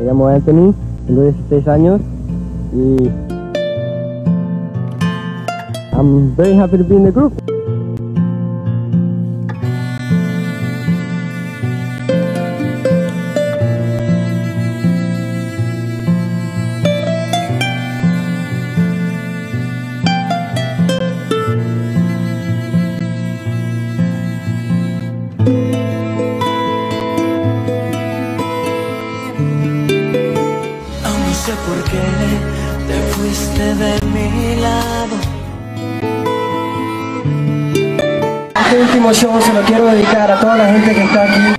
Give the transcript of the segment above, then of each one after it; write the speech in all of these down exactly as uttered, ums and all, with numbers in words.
Me llamo Anthony, tengo dieciséis años y I'm very happy to be in the group. Aún no sé por qué te fuiste de mi lado. Este último show se lo quiero dedicar a toda la gente que está aquí.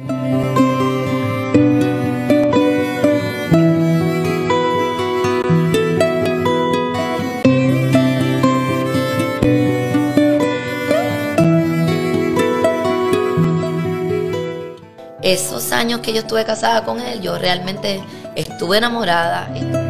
Esos años que yo estuve casada con él, yo realmente estuve enamorada.